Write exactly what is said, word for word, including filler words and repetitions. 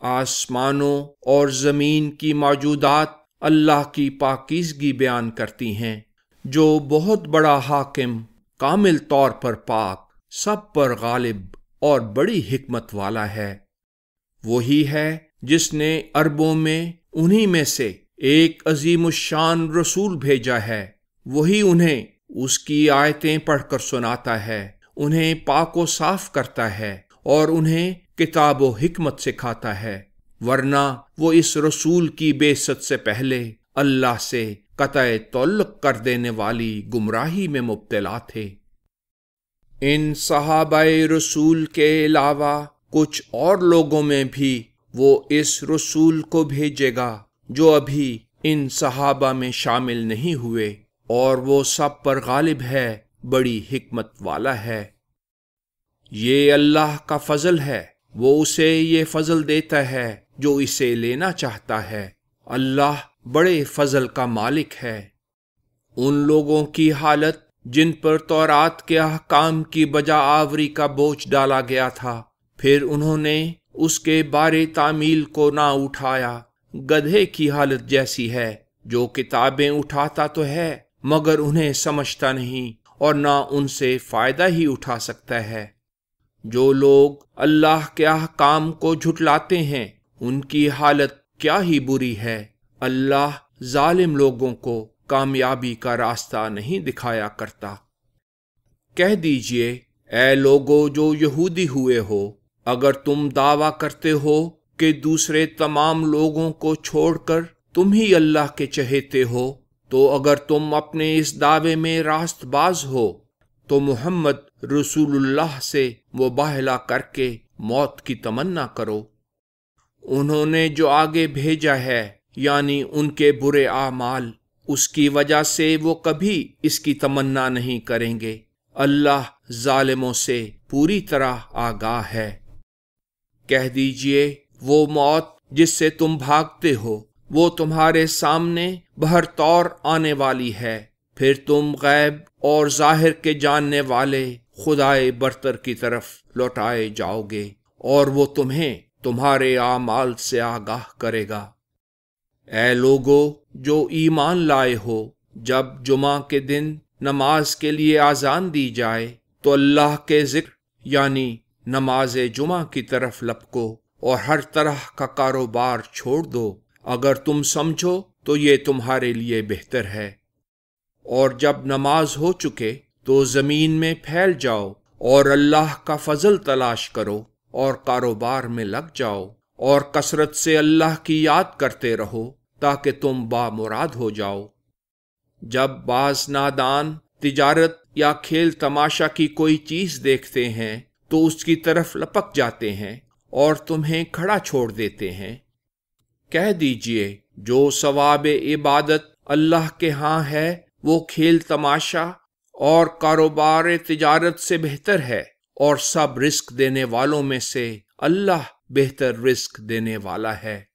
آسمانوں اور زمین کی موجودات اللہ کی پاکیزگی بیان کرتی ہیں، جو بہت بڑا حاکم، کامل طور پر پاک، سب پر غالب اور بڑی حکمت والا ہے۔ وہی ہے جس نے عربوں میں انہی میں سے ایک عظیم الشان رسول بھیجا ہے۔ وہی انہیں اس کی آیتیں پڑھ کر سناتا ہے، انہیں پاک و صاف کرتا ہے اور انہیں کتاب و حکمت سکھاتا ہے، ورنہ وہ اس رسول کی بعثت سے پہلے اللہ سے قطع تعلق کر دینے والی گمراہی میں مبتلا تھے۔ ان صحابہ رسول کے علاوہ کچھ اور لوگوں میں بھی وہ اس رسول کو بھیجے گا جو ابھی ان صحابہ میں شامل نہیں ہوئے، اور وہ سب پر غالب ہے، بڑی حکمت والا ہے۔ یہ اللہ کا فضل ہے، وہ اسے یہ فضل دیتا ہے جو اسے لینا چاہتا ہے۔ اللہ بڑے فضل کا مالک ہے۔ ان لوگوں کی حالت جن پر تورات کے احکام کی بجا آوری کا بوجھ ڈالا گیا تھا، پھر انہوں نے اس کے بارے تعمیل کو نہ اٹھایا، گدھے کی حالت جیسی ہے، جو کتابیں اٹھاتا تو ہے مگر انہیں سمجھتا نہیں اور نہ ان سے فائدہ ہی اٹھا سکتا ہے۔ جو لوگ اللہ کے احکام کو جھٹلاتے ہیں، ان کی حالت کیا ہی بری ہے۔ اللہ ظالم لوگوں کو کامیابی کا راستہ نہیں دکھایا کرتا۔ کہہ دیجئے، اے لوگو جو یہودی ہوئے ہو، اگر تم دعویٰ کرتے ہو کہ دوسرے تمام لوگوں کو چھوڑ کر تم ہی اللہ کے چہیتے ہو، تو اگر تم اپنے اس دعوے میں راست باز ہو تو محمد رسول اللہ سے مباہلہ کر کے موت کی تمنا کرو۔ انہوں نے جو آگے بھیجا ہے، یعنی ان کے برے اعمال، اس کی وجہ سے وہ کبھی اس کی تمنا نہیں کریں گے۔ اللہ ظالموں سے پوری طرح آگاہ ہے۔ کہہ دیجئے، وہ موت جس سے تم بھاگتے ہو وہ تمہارے سامنے بہر طور آنے والی ہے، پھر تم غیب اور ظاہر کے جاننے والے خدائے برتر کی طرف لوٹائے جاؤ گے، اور وہ تمہیں تمہارے اعمال سے آگاہ کرے گا۔ اے لوگو جو ایمان لائے ہو، جب جمعہ کے دن نماز کے لیے اذان دی جائے تو اللہ کے ذکر یعنی نماز جمعہ کی طرف لپکو اور ہر طرح کا کاروبار چھوڑ دو، اگر تم سمجھو تو یہ تمہارے لیے بہتر ہے۔ اور جب نماز ہو چکے تو زمین میں پھیل جاؤ اور اللہ کا فضل تلاش کرو اور کاروبار میں لگ جاؤ، اور کثرت سے اللہ کی یاد کرتے رہو تاکہ تم بامراد ہو جاؤ۔ جب بعض نادان تجارت یا کھیل تماشا کی کوئی چیز دیکھتے ہیں تو اس کی طرف لپک جاتے ہیں اور تمہیں کھڑا چھوڑ دیتے ہیں۔ کہہ دیجئے، جو ثواب عبادت اللہ کے ہاں ہے وہ کھیل تماشا اور کاروبار تجارت سے بہتر ہے، اور سب رزق دینے والوں میں سے اللہ بہتر رزق دینے والا ہے۔